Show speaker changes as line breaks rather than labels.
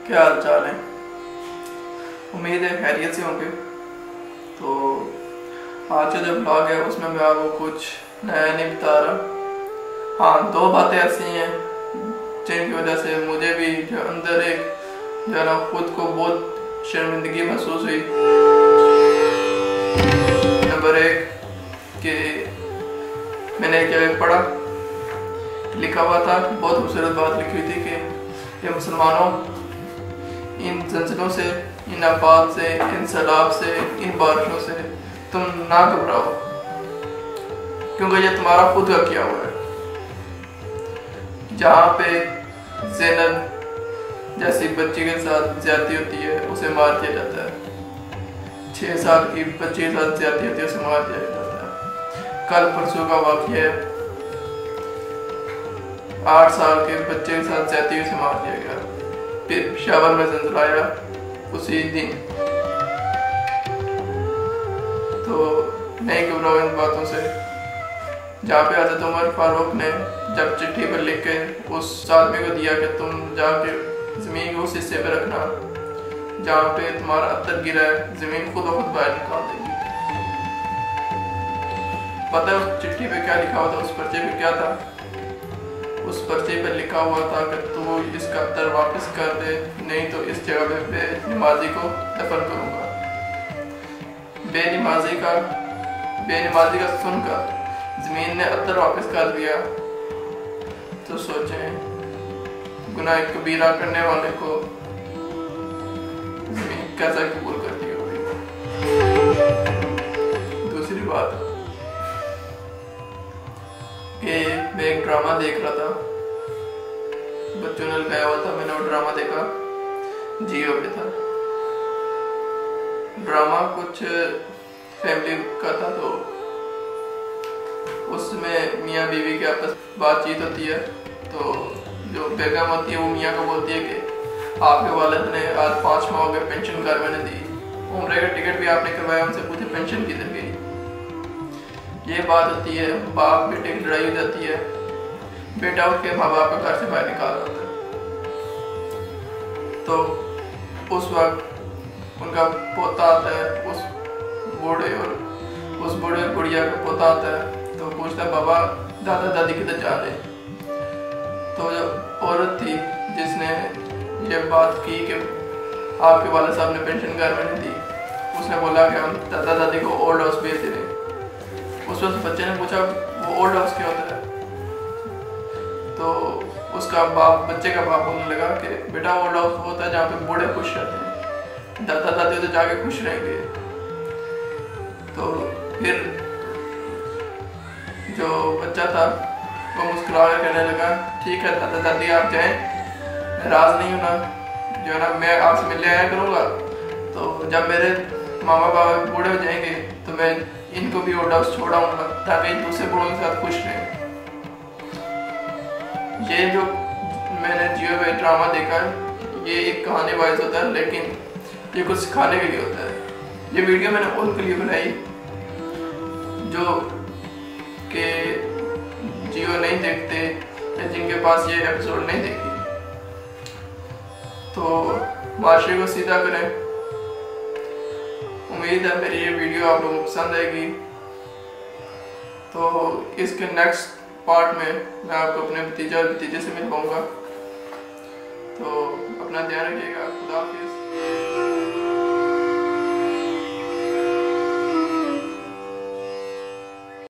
क्या हाल चाल है। उम्मीद है खैरियत से होंगे। तो आज का जो ब्लॉग है उसमें मैं आपको कुछ नया नहीं बता रहा। हाँ, दो बातें ऐसी हैं जिनकी वजह से मुझे भी जो अंदर एक जो है ना खुद को बहुत शर्मिंदगी महसूस हुई। नंबर एक कि मैंने एक जगह पढ़ा, लिखा हुआ था, बहुत खूबसूरत बात लिखी हुई थी कि ये मुसलमानों, इन जंजीरों से, इन आफात से, इन सैलाब से, इन बारिशों से तुम ना घबराओ, क्योंकि ये तुम्हारा खुद का किया हुआ है। जहाँ पे ज़ैनब जैसी बच्ची के साथ ज्यादती होती है उसे मार दिया जाता है। 6 साल की बच्ची के साथ ज्यादती होती है उसे मार दिया जाता है। कल परसों का वाक़या है, 8 साल के बच्चे के साथ ज्यादती उसे मार दिया गया। फिर पेशावर में जंजीर आया उसी दिन। तो नहीं घबराओ इन बातों से। जहाँ पे हज़रत उमर फारूक ने जब चिट्ठी पर लिख के उस आदमी को दिया कि तुम जाके ज़मीन को उस हिस्से पे रखना जहाँ पे तुम्हारा अत्तर गिरा है, ज़मीन खुद ब खुद बाहर निकाल देगी। पता है उस चिट्ठी पे क्या लिखा हुआ था? उस पर्चे पे क्या था? उस पर्चे पर लिखा हुआ था कि तू इसका अत्तर वापस कर दे, नहीं तो इस जगह पे बेनमाजी को दफन करूँगा। बेनमाजी का सुनकर ज़मीन ने अत्तर वापस कर दिया। तो सोचें, गुनाह कबीरा करने वाले को ज़मीन कैसा कबूल करती होगी। दूसरी बात कि मैं एक ड्रामा देख रहा था, बच्चों ने लगाया हुआ था, मैंने वो ड्रामा देखा, जियो पे था। ड्रामा कुछ फैमिली का था, तो उसमें मियाँ बीवी के आपस बातचीत होती है। तो जो बेगम होती है वो मियाँ को बोलती है कि आपके वालिद ने आज 5 माह हो गए पेंशन घर में नहीं दी, उम्र का टिकट भी आपने करवाया, उनसे पूछे पेंशन किधर गई। ये बात होती है, बाप बेटे की लड़ाई हो जाती है, बेटा उठ के माँ बाप का घर से बाहर निकाल रहा था। तो उस वक्त उनका पोता आता है, उस बूढ़े और बुढ़िया का पोता आता है, तो पूछता है बाबा दादा दादी किधर जा रहे। तो जो औरत थी जिसने ये बात की कि आपके वाले साहब ने पेंशन घर में नहीं दी, उसने बोला कि हम दादा दादी को ओल्ड हाउस भेज रहे। उस वक्त बच्चे ने पूछा वो ओल्ड हाउस क्या होता है? तो उसका बाप, बच्चे का बाप बोलने लगा कि बेटा ओल्ड हाउस होता है जहाँ पे बूढ़े खुश रहते हैं, दादा दादी तो जाके खुश रहेंगे। तो फिर जो बच्चा था वो मुस्कुरा कर कहने लगा ठीक है दादा दादी आप जाएं, नाराज नहीं होना, जो है ना मैं आपसे मिलने आया करूँगा। तो जब मेरे मामा बाबा बूढ़े हो जाएंगे तो मैं इनको भी ओल्ड हाउस छोड़ाऊंगा ताकि दूसरे बूढ़ों के साथ खुश रहें। ये जो मैंने जियो में ड्रामा देखा है, ये एक कहानी वाइज होता है, लेकिन ये कुछ सिखाने के लिए होता है। ये वीडियो मैंने उनके लिए बनाई जो कि जियो नहीं देखते या जिनके पास ये एपिसोड नहीं देखी। तो माशरे को सीधा करें। उम्मीद है मेरी ये वीडियो आप लोगों को पसंद आएगी। तो इसके नेक्स्ट पार्ट में मैं आपको अपने भतीजे से मिल पाऊँगा। तो अपना ध्यान रखिएगा। खुदा